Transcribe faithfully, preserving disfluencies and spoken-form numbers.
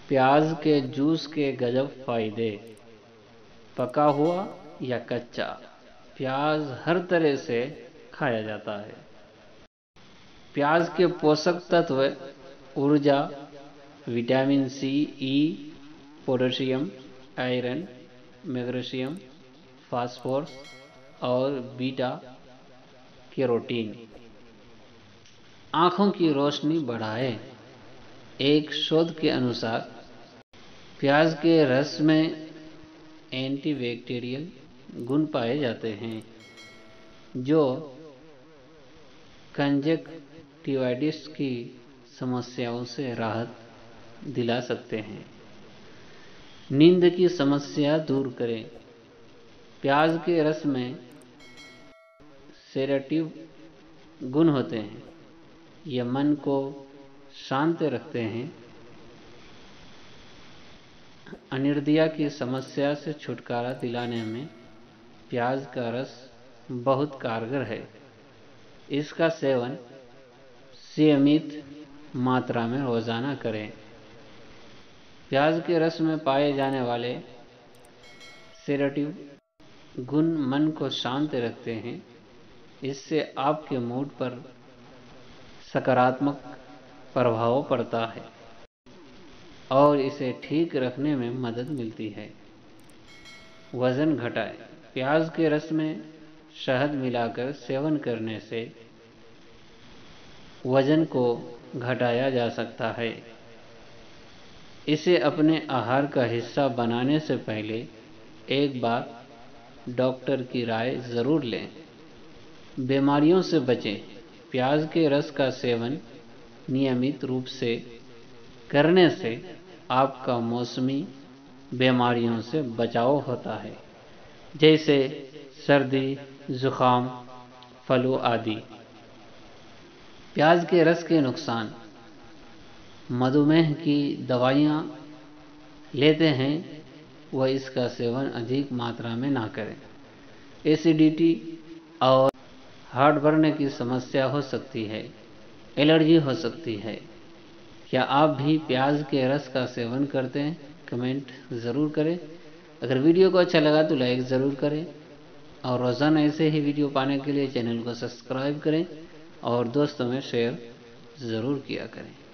प्याज के जूस के गजब फायदे। पका हुआ या कच्चा, प्याज हर तरह से खाया जाता है। प्याज के पोषक तत्व ऊर्जा, vitamin C, E, potassium, iron, magnesium, phosphorus और बीटा कैरोटीन आँखों की रोशनी बढ़ाए। एक शोध के अनुसार प्याज के रस में एंटीबैक्टीरियल गुण पाए जाते हैं जो कंजक्टिवाइटिस की समस्याओं से राहत दिला सकते हैं। नींद की समस्या दूर करें। प्याज के रस में सेडेटिव गुण होते हैं। ये मन को शांत रखते हैं। अनिद्रा की समस्या से छुटकारा दिलाने में प्याज का रस बहुत कारगर है। इसका सेवन सीमित मात्रा में रोजाना करें। प्याज के रस में पाए जाने वाले सेडेटिव गुण मन को शांत रखते हैं। इससे आपके मूड पर सकारात्मक प्रभाव पड़ता है और इसे ठीक रखने में मदद मिलती है। वजन घटाएं। प्याज के रस में शहद मिलाकर सेवन करने से वजन को घटाया जा सकता है। इसे अपने आहार का हिस्सा बनाने से पहले एक बार डॉक्टर की राय जरूर लें। बीमारियों से बचें। प्याज के रस का सेवन नियमित रूप से करने से आपका मौसमी बीमारियों से बचाव होता है, जैसे सर्दी, जुकाम, फ्लू आदि। प्याज के रस के नुकसान। मधुमेह की दवाइयाँ लेते हैं वह इसका सेवन अधिक मात्रा में ना करें। एसिडिटी और हार्ट बर्न की समस्या हो सकती है। एलर्जी हो सकती है। क्या आप भी प्याज के रस का सेवन करते हैं? कमेंट ज़रूर करें। अगर वीडियो को अच्छा लगा तो लाइक ज़रूर करें और रोज़ाना ऐसे ही वीडियो पाने के लिए चैनल को सब्सक्राइब करें और दोस्तों में शेयर ज़रूर किया करें।